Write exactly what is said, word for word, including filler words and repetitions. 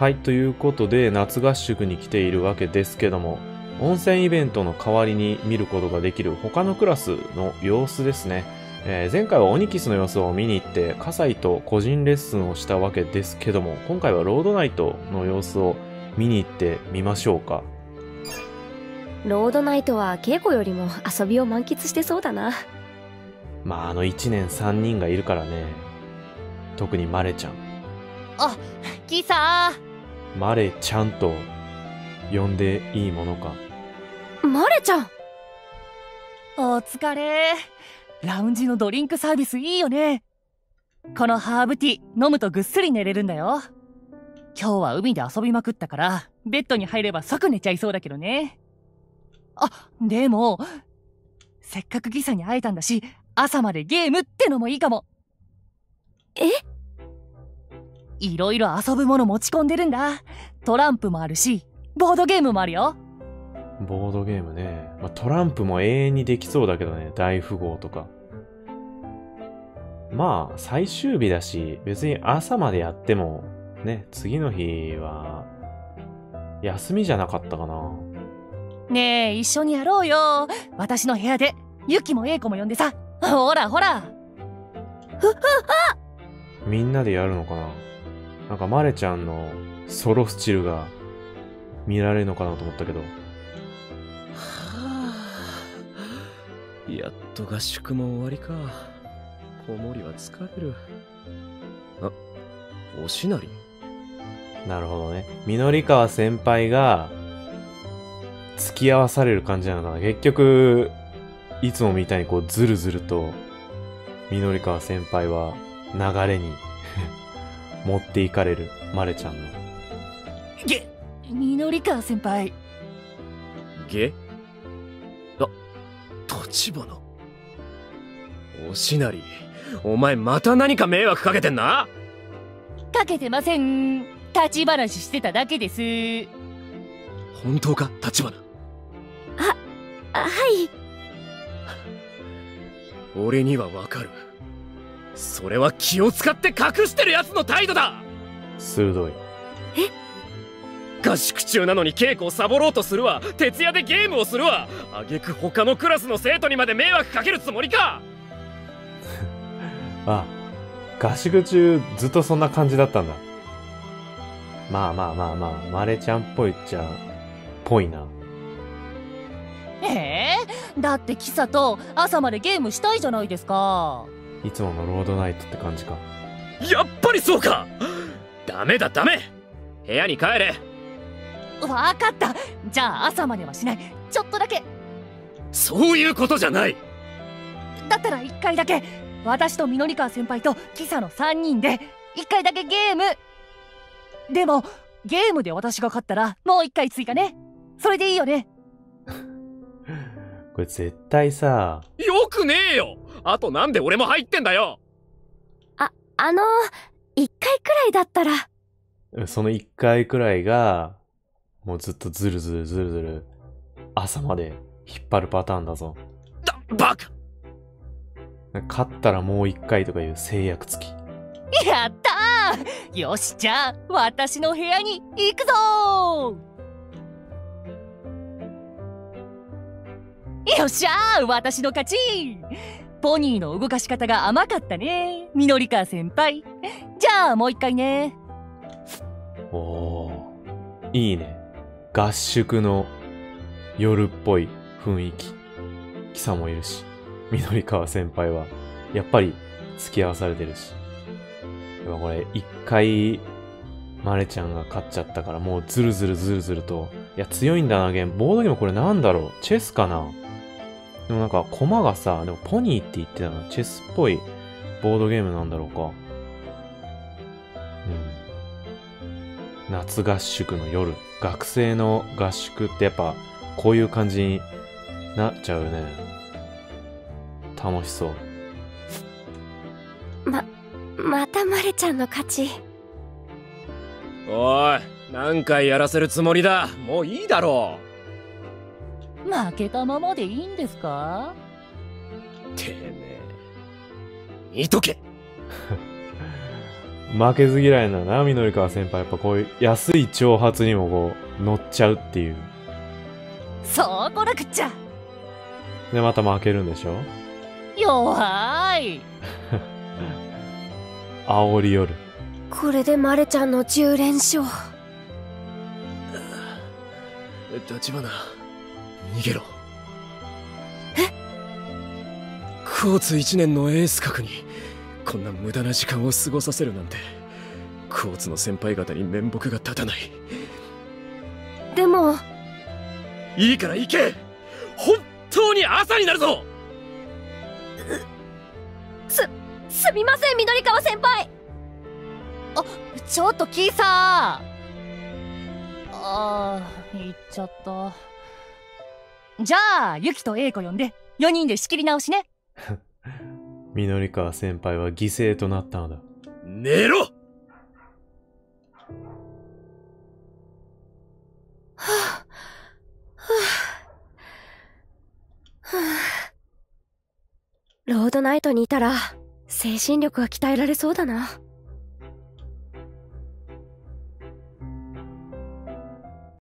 はい、ということで夏合宿に来ているわけですけども、温泉イベントの代わりに見ることができる他のクラスの様子ですね。えー、前回はオニキスの様子を見に行って葛西と個人レッスンをしたわけですけども、今回はロードナイトの様子を見に行ってみましょうか。 ロードナイトは稽古よりも遊びを満喫してそうだな。 まああのいちねんさんにんがいるからね。特にマレちゃん。 あ、キサーマレちゃんと呼んでいいものか。 マレちゃん、 お疲れ。ラウンジのドリンクサービスいいよね。このハーブティー飲むとぐっすり寝れるんだよ。今日は海で遊びまくったからベッドに入れば即寝ちゃいそうだけどね。あ、でもせっかくギサに会えたんだし、朝までゲームってのもいいかも。 え？ いろいろ遊ぶもの持ち込んでるんだ。トランプもあるし、ボードゲームもあるよ。 ボードゲームね。まあ、トランプも永遠にできそうだけどね。大富豪とか。まあ、最終日だし、別に朝までやっても、ね、次の日は、休みじゃなかったかな。 ねえ、一緒にやろうよ。私の部屋で、ユキもエイコも呼んでさ。ほらほら。 ふっふっみんなでやるのかな。なんかマレちゃんのソロスチルが見られるのかなと思ったけど。はあ、やっと合宿も終わりか。子守は疲れる。あ、おしなり。 なるほどね。みのりかわ先輩が付き合わされる感じなのかな。結局いつもみたいにこうずるずるとみのりかわ先輩は流れに持っていかれるマレちゃんの。 げ、みのりかわ先輩。 げ？あ、立花。おしなり、お前また何か迷惑かけてんな？ かけてません。立ち話してただけです。 本当か、立花？ あ、あ、はい。 俺にはわかる。それは気を使って隠してるやつの態度だ。 鋭い。 え？合宿中なのに稽古をサボろうとするわ。徹夜でゲームをするわ。あげく他のクラスの生徒にまで迷惑かけるつもりか。 あ、合宿中ずっとそんな感じだったんだ。まあまあまあまあ、マレちゃんっぽいっちゃぽいな。 ええー、だってキサと朝までゲームしたいじゃないですか。 いつものロードナイトって感じか。 やっぱりそうか。ダメだダメ。部屋に帰れ。 わかった。じゃあ朝まではしない。ちょっとだけ。 そういうことじゃない。 だったら一回だけ私とみのりかわ先輩とキサのさんにんで一回だけゲーム。でもゲームで私が勝ったらもう一回追加ね。それでいいよね。 これ絶対さ。 よくねえよ。あとなんで俺も入ってんだよ。 あ、あの一回くらいだったら。 その一回くらいがもうずっとズルズルズルズル朝まで引っ張るパターンだぞ。 だ、バカ。 勝ったらもう一回とかいう制約付き。 やったー。よし、じゃあ私の部屋に行くぞー。よっしゃー、私の勝ち。ポニーの動かし方が甘かったね、みのりかわ先輩。じゃあもう一回ね。 おー、いいね。合宿の夜っぽい雰囲気。キサもいるし、みのりかわ先輩はやっぱり付き合わされてるし。やっぱこれ一回マレちゃんが勝っちゃったからもうズルズルズルズルと。いや強いんだなゲーム。ボードゲームこれなんだろう、チェスかな。でもなんかコマがさ、でもポニーって言ってたな。チェスっぽいボードゲームなんだろうか。うん。夏合宿の夜。学生の合宿ってやっぱこういう感じになっちゃうね。楽しそう。 ま、またマレちゃんの勝ち。 おい、何回やらせるつもりだ。もういいだろ負けたままでいいんですか？ てめえ、見とけ。 負けず嫌いなな、緑川先輩。やっぱこういう安い挑発にもこう、乗っちゃうっていう。 そうこなくっちゃ。 で、また負けるんでしょ？ 弱い。 煽り夜。 これでマレちゃんのじゅう連勝。 立花、逃げろ。え？コーツいちねんのエース格にこんな無駄な時間を過ごさせるなんて、コーツの先輩方に面目が立たない。 でもいいから行け。本当に朝になるぞ。 すすみません、緑川先輩。 あ、ちょっとキーサー。あー、行っちゃった。じゃあユキとエイコ呼んでよにんで仕切り直しね。 緑川先輩は犠牲となったのだ。 寝ろ。 はあはあはあ、ロードナイトにいたら精神力が鍛えられそうだな。